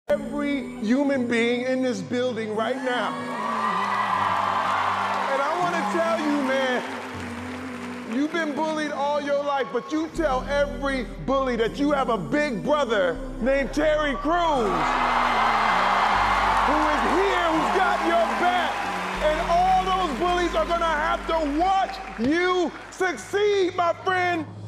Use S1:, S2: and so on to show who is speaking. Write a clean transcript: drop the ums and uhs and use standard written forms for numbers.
S1: every human being in this building right now. And I want to tell you, man, you've been bullied all your life, but you tell every bully that you have a big brother named Terry Crews, who is here, who's got your back. And all those bullies are gonna have to watch you succeed, my friend.